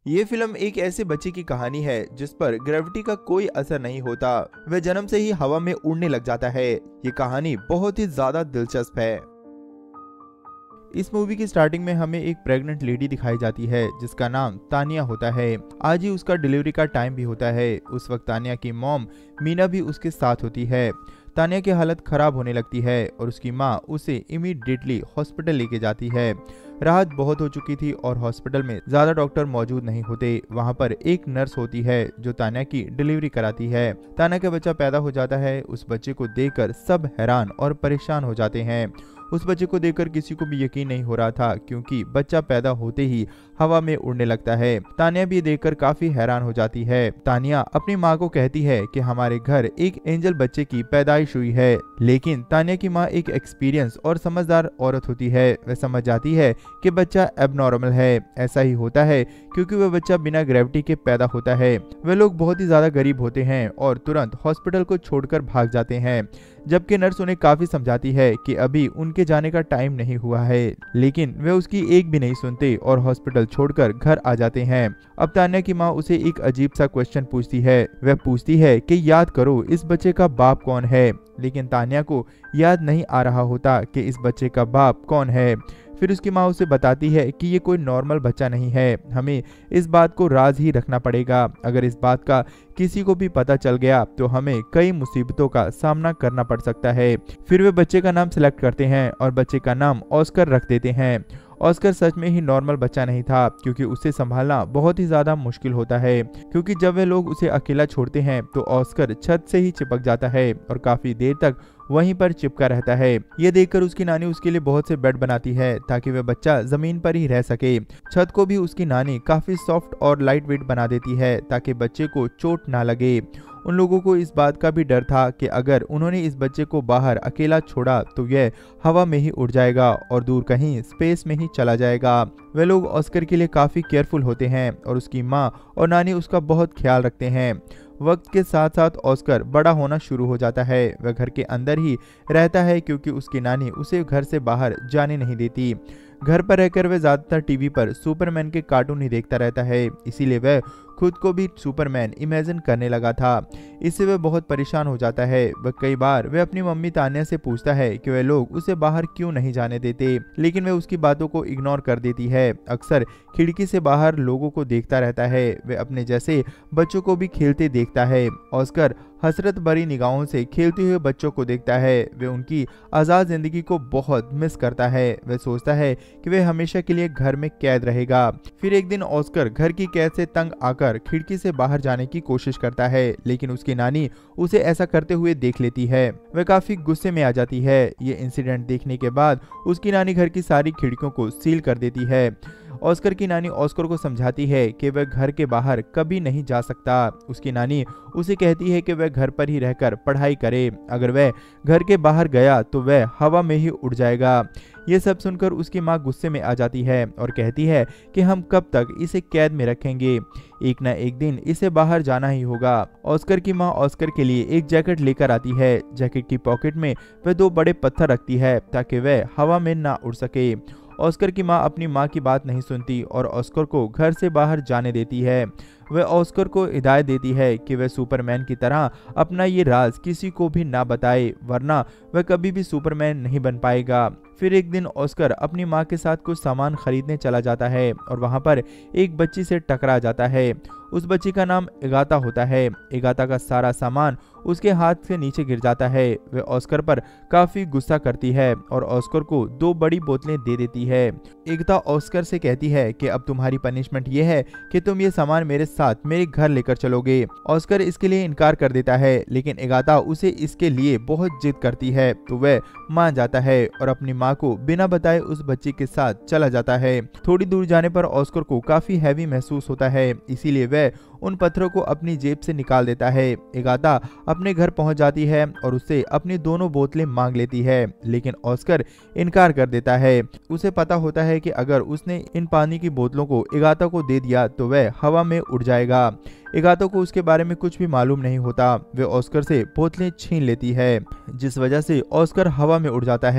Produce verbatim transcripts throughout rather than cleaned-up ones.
ये फिल्म एक ऐसे बच्चे की कहानी है जिस पर ग्रेविटी का कोई असर नहीं होता, वह जन्म से ही हवा में उड़ने लग जाता है। ये कहानी बहुत ही ज्यादा दिलचस्प है। इस मूवी की स्टार्टिंग में हमें एक प्रेग्नेंट लेडी दिखाई जाती है जिसका नाम तानिया होता है। आज ही उसका डिलीवरी का टाइम भी होता है। उस वक्त तानिया की मॉम मीना भी उसके साथ होती है। तानिया की हालत खराब होने लगती है और उसकी माँ उसे इमीडिएटली हॉस्पिटल लेके जाती है। राहत बहुत हो चुकी थी और हॉस्पिटल में ज्यादा डॉक्टर मौजूद नहीं होते। वहाँ पर एक नर्स होती है जो तानिया की डिलीवरी कराती है। तानिया का बच्चा पैदा हो जाता है। उस बच्चे को देखकर सब हैरान और परेशान हो जाते हैं। उस बच्चे को देखकर किसी को भी यकीन नहीं हो रहा था क्योंकि बच्चा पैदा होते ही हवा में उड़ने लगता है। तानिया भी देखकर काफी हैरान हो जाती है। तानिया अपनी माँ को कहती है कि हमारे घर एक एंजल बच्चे की पैदाइश हुई है, लेकिन तानिया की माँ एक एक्सपीरियंस और समझदार औरत होती है। वह समझ जाती है कि बच्चा एबनॉर्मल है। ऐसा ही होता है क्योंकि वह बच्चा बिना ग्रेविटी के पैदा होता है। वे लोग बहुत ही ज्यादा गरीब होते हैं और तुरंत हॉस्पिटल को छोड़कर भाग जाते हैं, जबकि नर्स उन्हें काफी समझाती है कि अभी उनके जाने का टाइम नहीं हुआ है, लेकिन वे उसकी एक भी नहीं सुनते और हॉस्पिटल छोड़कर घर आ जाते हैं। अब तानिया की माँ उसे एक अजीब सा क्वेश्चन पूछती है। वह पूछती है कि याद करो इस बच्चे का बाप कौन है, लेकिन तानिया को याद नहीं आ रहा होता कि इस बच्चे का बाप कौन है। फिर उसकी माँ उसे बताती है कि ये कोई नॉर्मल बच्चा नहीं है, हमें इस बात को राज ही रखना पड़ेगा। अगर इस बात का किसी को भी पता चल गया तो हमें कई मुसीबतों का सामना करना पड़ सकता है। फिर वे बच्चे का नाम सिलेक्ट करते हैं और बच्चे का नाम ऑस्कर रख देते हैं। ऑस्कर सच में ही नॉर्मल बच्चा नहीं था क्योंकि उसे संभालना बहुत ही ज्यादा मुश्किल होता है, क्योंकि जब वे लोग उसे अकेला छोड़ते हैं तो ऑस्कर छत से ही चिपक जाता है और काफी देर तक वहीं पर चिपका रहता है। ये देखकर उसकी नानी उसके लिए बहुत से बेड बनाती है ताकि वह बच्चा जमीन पर ही रह सके। छत को भी उसकी नानी काफी सॉफ्ट और लाइट वेट बना देती है ताकि बच्चे को चोट ना लगे। उन लोगों को इस बात का भी डर था कि अगर उन्होंने इस बच्चे को बाहर अकेला छोड़ा तो यह हवा में ही उड़ जाएगा और दूर कहीं स्पेस में ही चला जाएगा। वे लोग ऑस्कर के लिए काफी केयरफुल होते हैं और उसकी माँ और नानी उसका बहुत ख्याल रखते हैं। वक्त के साथ साथ ऑस्कर बड़ा होना शुरू हो जाता है। वह घर के अंदर ही रहता है क्योंकि उसकी नानी उसे घर से बाहर जाने नहीं देती। घर पर रहकर वह ज्यादातर टीवी पर सुपरमैन के कार्टून ही देखता रहता है, इसीलिए वह खुद को भी सुपरमैन इमेजिन करने लगा था। इससे वह बहुत परेशान हो जाता है। वह कई बार वह अपनी मम्मी तानिया से पूछता है कि वे लोग उसे बाहर क्यों नहीं जाने देते, लेकिन वह उसकी बातों को इग्नोर कर देती है। अक्सर खिड़की से बाहर लोगों को देखता रहता है। वह अपने जैसे बच्चों को भी खेलते देखता है। ऑस्कर हसरत भरी निगाहों से खेलते हुए बच्चों को देखता है। वह उनकी आज़ाद जिंदगी को बहुत मिस करता है। वह सोचता है कि वह हमेशा के लिए घर में कैद रहेगा। फिर एक दिन ऑस्कर घर की कैद से तंग आकर खिड़की से बाहर जाने की कोशिश करता है, लेकिन उसकी नानी उसे ऐसा करते हुए देख लेती है। वह काफी गुस्से में आ जाती है। ये इंसिडेंट देखने के बाद उसकी नानी घर की सारी खिड़कियों को सील कर देती है। ऑस्कर की नानी ऑस्कर को समझाती है कि वह घर के बाहर कभी नहीं जा सकता। उसकी नानी उसे कहती है कि वह घर पर ही रहकर पढ़ाई करे। अगर वह घर के बाहर गया तो वह हवा में ही उड़ जाएगा। ये सब सुनकर उसकी माँ गुस्से में आ जाती है और कहती है कि हम कब तक इसे कैद में रखेंगे, एक ना एक दिन इसे बाहर जाना ही होगा। ऑस्कर की माँ ऑस्कर के लिए एक जैकेट लेकर आती है। जैकेट की पॉकेट में वह दो बड़े पत्थर रखती है ताकि वह हवा में ना उड़ सके। ऑस्कर की माँ अपनी माँ की बात नहीं सुनती और ऑस्कर को घर से बाहर जाने देती है। वह ऑस्कर को हिदायत देती है कि वह सुपरमैन की तरह अपना ये राज किसी को भी ना बताए, वरना वह कभी भी सुपरमैन नहीं बन पाएगा। फिर एक दिन ऑस्कर अपनी माँ के साथ कुछ सामान खरीदने चला जाता है और वहाँ पर एक बच्ची से टकरा जाता है। उस बच्ची का नाम एगाता होता है। एगाता का सारा सामान उसके हाथ से नीचे गिर जाता है। वह ऑस्कर पर काफी गुस्सा करती है और ऑस्कर को दो बड़ी बोतलें दे देती है। एगाता ऑस्कर से कहती है कि अब तुम्हारी पनिशमेंट ये है कि तुम ये सामान मेरे साथ मेरे घर लेकर चलोगे। ऑस्कर इसके लिए इनकार कर देता है, लेकिन एगाता उसे इसके लिए बहुत जिद करती है तो वह मान जाता है और अपनी माँ को बिना बताए उस बच्ची के साथ चला जाता है। थोड़ी दूर जाने पर ऑस्कर को काफी हैवी महसूस होता है, इसीलिए वह उन पत्थरों को अपनी जेब से निकाल देता है। एगाता अपने घर पहुंच जाती है और उससे अपनी दोनों बोतलें मांग लेती है, लेकिन ऑस्कर इनकार कर देता है। उसे पता होता है कि अगर उसने इन पानी की बोतलों को एगाता को दे दिया तो वह हवा में उड़ जाएगा। एगाता को उसके बारे में कुछ भी मालूम नहीं होता। वह ऑस्कर से बोतलें छीन लेती है, जिस वजह से ऑस्कर हवा में उड़ जाता है।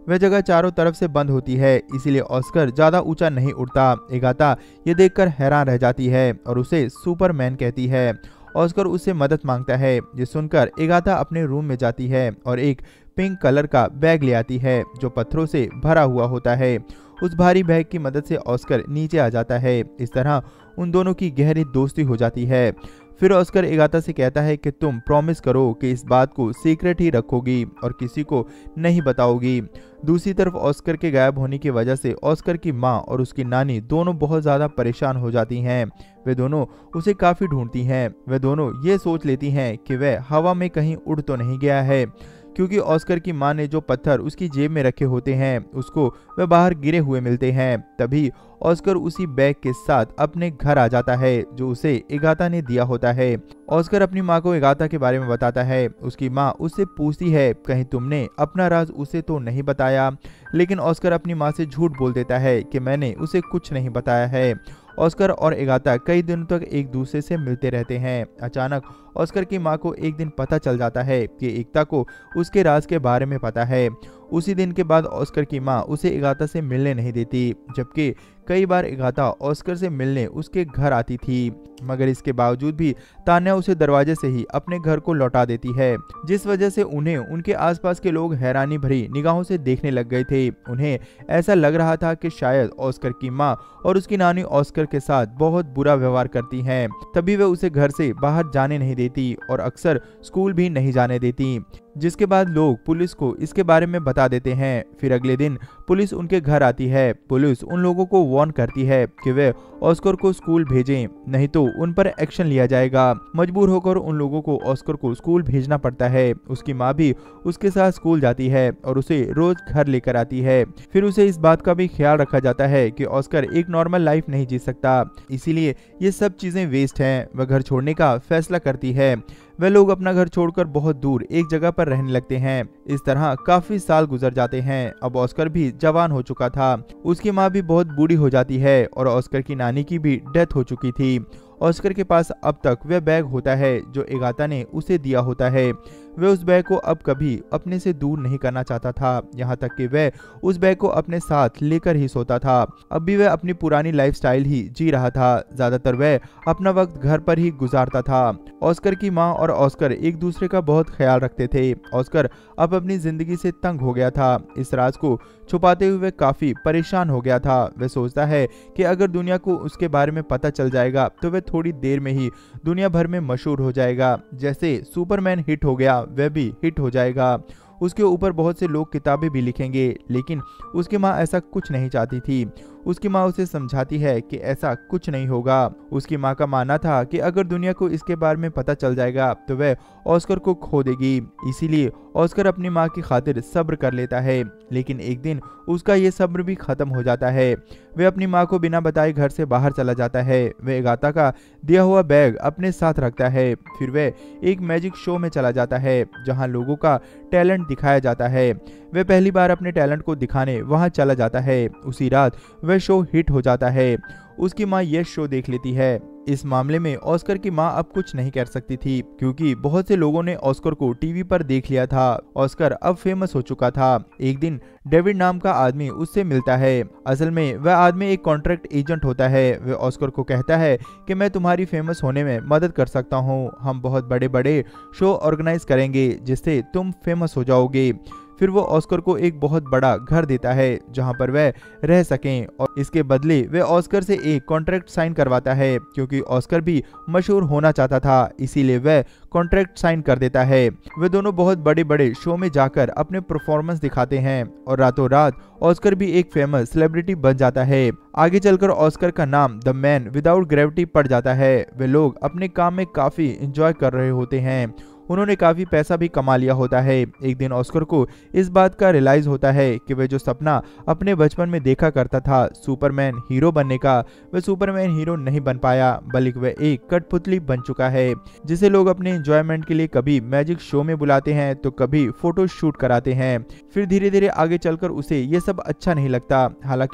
वह जगह चारों तरफ से बंद होती है, इसीलिए ऑस्कर ज्यादा ऊंचा नहीं उड़ता। एगाथा ये देखकर हैरान रह जाती है और उसे सुपरमैन कहती है। ऑस्कर उससे मदद मांगता है। ये सुनकर एगाथा अपने रूम में जाती है और एक पिंक कलर का बैग ले आती है जो पत्थरों से भरा हुआ होता है। उस भारी बैग की मदद से ऑस्कर नीचे आ जाता है। इस तरह उन दोनों की गहरी दोस्ती हो जाती है। फिर ऑस्कर एगाथा से कहता है कि तुम प्रॉमिस करो कि इस बात को सीक्रेट ही रखोगी और किसी को नहीं बताओगी। दूसरी तरफ ऑस्कर के गायब होने की वजह से ऑस्कर की माँ और उसकी नानी दोनों बहुत ज़्यादा परेशान हो जाती हैं। वे दोनों उसे काफ़ी ढूंढती हैं। वे दोनों ये सोच लेती हैं कि वह हवा में कहीं उड़ तो नहीं गया है, क्योंकि ऑस्कर की मां ने जो पत्थर उसकी जेब में रखे होते हैं उसको वह बाहर गिरे हुए मिलते हैं। तभी ऑस्कर उसी बैग के साथ अपने घर आ जाता है जो उसे एगाथा ने दिया होता है। ऑस्कर अपनी मां को एगाथा के बारे में बताता है। उसकी मां उससे पूछती है कहीं तुमने अपना राज उसे तो नहीं बताया, लेकिन ऑस्कर अपनी मां से झूठ बोल देता है कि मैंने उसे कुछ नहीं बताया है। ऑस्कर और एगाथा कई दिनों तक एक दूसरे से मिलते रहते हैं। अचानक ऑस्कर की मां को एक दिन पता चल जाता है कि एकता को उसके राज के बारे में पता है। उसी दिन के बाद ऑस्कर की मां उसे एगाथा से मिलने नहीं देती, जबकि कई बार एगाथा ऑस्कर से मिलने उसके घर आती थी, मगर इसके बावजूद भी तान्या उसे दरवाजे से ही अपने घर को लौटा देती है, जिस वजह से उन्हें उनके आसपास के लोग हैरानी भरी निगाहों से देखने लग गए थे। उन्हें ऐसा लग रहा था कि शायद ऑस्कर की मां और उसकी नानी ऑस्कर के साथ बहुत बुरा व्यवहार करती हैं। तभी वे उसे घर से बाहर जाने नहीं देती और अक्सर स्कूल भी नहीं जाने देती, जिसके बाद लोग पुलिस को इसके बारे में बता देते हैं। फिर अगले दिन पुलिस उनके घर आती है। पुलिस उन लोगों को वार्न करती है कि वे ऑस्कर को स्कूल भेजें, नहीं तो उन पर एक्शन लिया जाएगा। मजबूर होकर उन लोगों को ऑस्कर को स्कूल भेजना पड़ता है। उसकी माँ भी उसके साथ स्कूल जाती है और उसे रोज घर लेकर आती है। फिर उसे इस बात का भी ख्याल रखा जाता है कि ऑस्कर एक नॉर्मल लाइफ नहीं जी सकता, इसीलिए ये सब चीजें वेस्ट हैं। वह घर छोड़ने का फैसला करती है। वे लोग अपना घर छोड़कर बहुत दूर एक जगह पर रहने लगते हैं। इस तरह काफी साल गुजर जाते हैं। अब ऑस्कर भी जवान हो चुका था। उसकी माँ भी बहुत बूढ़ी हो जाती है और ऑस्कर की नानी की भी डेथ हो चुकी थी। ऑस्कर के पास अब तक वह बैग होता है जो एगाथा ने उसे दिया होता है। वह उस बैग को अब कभी अपने से दूर नहीं करना चाहता था, यहाँ तक कि वह उस बैग को अपने साथ लेकर ही सोता था। अब भी वह अपनी पुरानी लाइफस्टाइल ही जी रहा था। ज्यादातर वह अपना वक्त घर पर ही गुजारता था। ऑस्कर की माँ और ऑस्कर एक दूसरे का बहुत ख्याल रखते थे। ऑस्कर अब अपनी जिंदगी से तंग हो गया था। इस राज को छुपाते हुए काफी परेशान हो गया था। वह सोचता है कि अगर दुनिया को उसके बारे में पता चल जाएगा तो वह थोड़ी देर में ही दुनिया भर में मशहूर हो जाएगा। जैसे सुपरमैन हिट हो गया, वह भी हिट हो जाएगा। उसके ऊपर बहुत से लोग किताबें भी लिखेंगे, लेकिन उसकी माँ ऐसा कुछ नहीं चाहती थी। उसकी माँ उसे समझाती है कि ऐसा कुछ नहीं होगा। उसकी माँ का मानना था कि अगर दुनिया को इसके बारे में पता चल जाएगा तो वह ऑस्कर को खो देगी। इसीलिए ऑस्कर अपनी माँ की खातिर सब्र कर लेता है, लेकिन एक दिन उसका ये सब्र भी खत्म हो जाता है। वह अपनी माँ को बिना बताए घर से बाहर चला जाता है। वह एगाथा का दिया हुआ बैग अपने साथ रखता है। फिर वह एक मैजिक शो में चला जाता है जहाँ लोगों का टैलेंट दिखाया जाता है। वह पहली बार अपने टैलेंट को दिखाने वहां चला जाता है। उसी रात वह शो हिट हो जाता है। उसकी माँ यह शो देख लेती है। इस मामले में ऑस्कर की माँ अब कुछ नहीं कर सकती थी, क्योंकि बहुत से लोगों ने ऑस्कर को टीवी पर देख लिया था। ऑस्कर अब फेमस हो चुका था। एक दिन डेविड नाम का आदमी उससे मिलता है। असल में वह आदमी एक कॉन्ट्रैक्ट एजेंट होता है। वह ऑस्कर को कहता है कि मैं तुम्हारी फेमस होने में मदद कर सकता हूँ। हम बहुत बड़े बड़े शो ऑर्गेनाइज करेंगे जिससे तुम फेमस हो जाओगे। फिर वो ऑस्कर को एक बहुत बड़ा घर देता है जहां पर वह रह सकें, और इसके बदले वह ऑस्कर से एक कॉन्ट्रैक्ट साइन करवाता है, क्योंकि ऑस्कर भी मशहूर होना चाहता था। इसीलिए वह कॉन्ट्रैक्ट साइन कर देता है। वे दोनों बहुत बड़े बड़े शो में जाकर अपने परफॉर्मेंस दिखाते हैं और रातों रात ऑस्कर भी एक फेमस सेलिब्रिटी बन जाता है। आगे चलकर ऑस्कर का नाम द मैन विदाउट ग्रेविटी पड़ जाता है। वे लोग अपने काम में काफी एंजॉय कर रहे होते हैं। उन्होंने काफी पैसा भी कमा लिया होता है। एक दिन ऑस्कर को इस बात का रियलाइज होता है कि वह जो सपना अपने बचपन में देखा करता था सुपरमैन हीरो बनने का, वह सुपरमैन हीरो नहीं बन पाया, बल्कि वह एक कठपुतली बन चुका है जिसे लोग अपने एंजॉयमेंट के लिए कभी मैजिक शो में बुलाते हैं तो कभी फोटो शूट कराते हैं। फिर धीरे धीरे आगे चलकर उसे ये सब अच्छा नहीं लगता। हालांकि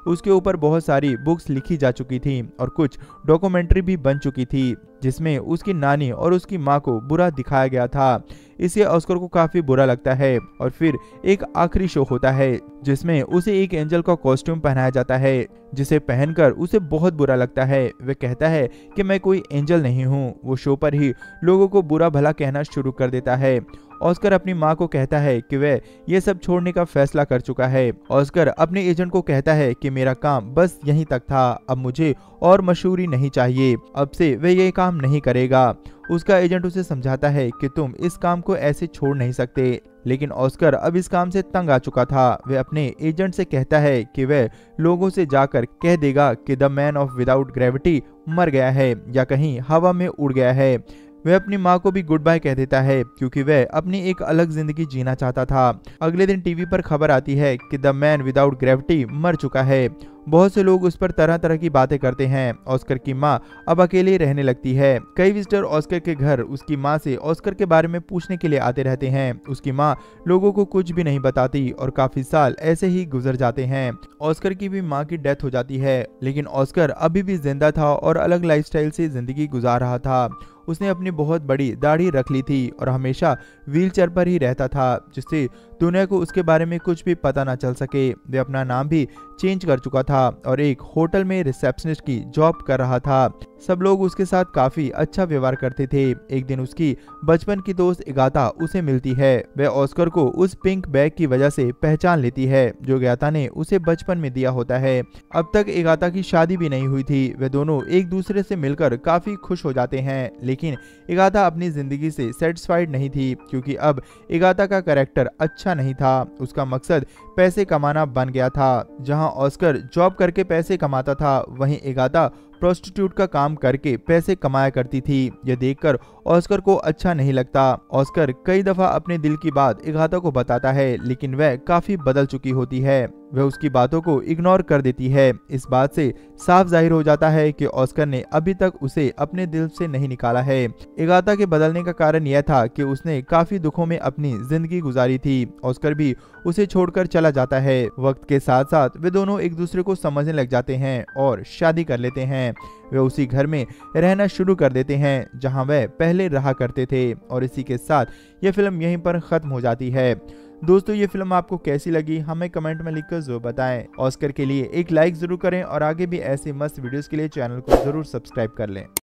उसके ऊपर बहुत सारी बुक्स लिखी जा चुकी थी और कुछ डॉक्यूमेंट्री भी बन चुकी थी जिसमें उसकी नानी और उसकी माँ को बुरा दिखाया गया था। इससे ऑस्कर को काफी बुरा लगता है और फिर एक आखिरी शो होता है जिसमें उसे एक एंजल का कॉस्ट्यूम पहनाया जाता है जिसे पहनकर उसे बहुत बुरा लगता है। वह कहता है कि मैं कोई एंजल नहीं हूँ। वो शो पर ही लोगों को बुरा भला कहना शुरू कर देता है। ऑस्कर अपनी माँ को कहता है कि वह ये सब छोड़ने का फैसला कर चुका है। ऑस्कर अपने एजेंट को कहता है कि मेरा काम बस यहीं तक था, अब मुझे और मशहूरी नहीं चाहिए, अब से वह ये काम नहीं करेगा। उसका एजेंट उसे समझाता है कि तुम इस काम को ऐसे छोड़ नहीं सकते, लेकिन ऑस्कर अब इस काम से तंग आ चुका था। वह अपने एजेंट से कहता है कि वह लोगों से जाकर कह देगा कि the man of without gravity मर गया है या कहीं हवा में उड़ गया है। वह अपनी माँ को भी गुड बाय कह देता है क्योंकि वह अपनी एक अलग जिंदगी जीना चाहता था। अगले दिन टीवी पर खबर आती है कि द मैन विदाउट ग्रेविटी मर चुका है। बहुत से लोग उस पर तरह तरह की बातें करते हैं। ऑस्कर की माँ अब अकेले रहने लगती है। कई विजिटर ऑस्कर के घर उसकी माँ से ऑस्कर के बारे में पूछने के लिए आते रहते हैं। उसकी माँ लोगों को कुछ भी नहीं बताती और काफी साल ऐसे ही गुजर जाते हैं। ऑस्कर की भी माँ की डेथ हो जाती है, लेकिन ऑस्कर अभी भी जिंदा था और अलग लाइफस्टाइल से जिंदगी गुजार रहा था। उसने अपनी बहुत बड़ी दाढ़ी रख ली थी और हमेशा व्हीलचेयर पर ही रहता था जिससे दुनिया को उसके बारे में कुछ भी पता ना चल सके। वह अपना नाम भी चेंज कर चुका था और एक होटल में रिसेप्शनिस्ट की जॉब कर रहा था। सब लोग उसके साथ काफी अच्छा व्यवहार करते थे। एक दिन उसकी बचपन की दोस्त एगाथा उसे मिलती है। वह ऑस्कर को उस पिंक बैग की वजह से पहचान लेती है जो एगाथा ने उसे बचपन में दिया होता है। अब तक एगाथा की शादी भी नहीं हुई थी। वे दोनों एक दूसरे से मिलकर काफी खुश हो जाते हैं, लेकिन एगाथा अपनी जिंदगी से सेटिस्फाइड नहीं थी क्योंकि अब एगाथा का कैरेक्टर अच्छा नहीं था। उसका मकसद पैसे कमाना बन गया था। जहां ऑस्कर जॉब करके पैसे कमाता था, वहीं एगाथा प्रोस्टिट्यूट का काम करके पैसे कमाया करती थी। यह देखकर ऑस्कर को अच्छा नहीं लगता। ऑस्कर कई दफा अपने दिल की बात एगाथा को बताता है, लेकिन वह काफी बदल चुकी होती है। वह उसकी बातों को इग्नोर कर देती है। इस बात से साफ जाहिर हो जाता है कि ऑस्कर ने अभी तक उसे अपने दिल से नहीं निकाला है। एगाथा के बदलने का कारण यह था कि उसने काफी दुखों में अपनी जिंदगी गुजारी थी। ऑस्कर भी उसे छोड़कर चला जाता है। वक्त के साथ साथ वे दोनों एक दूसरे को समझने लग जाते हैं और शादी कर लेते हैं। वे उसी घर में रहना शुरू कर देते हैं जहां वह पहले रहा करते थे। और इसी के साथ यह फिल्म यहीं पर खत्म हो जाती है। दोस्तों, ये फिल्म आपको कैसी लगी हमें कमेंट में लिखकर जरूर बताएं। ऑस्कर के लिए एक लाइक जरूर करें और आगे भी ऐसे मस्त वीडियोस के लिए चैनल को जरूर सब्सक्राइब कर लें।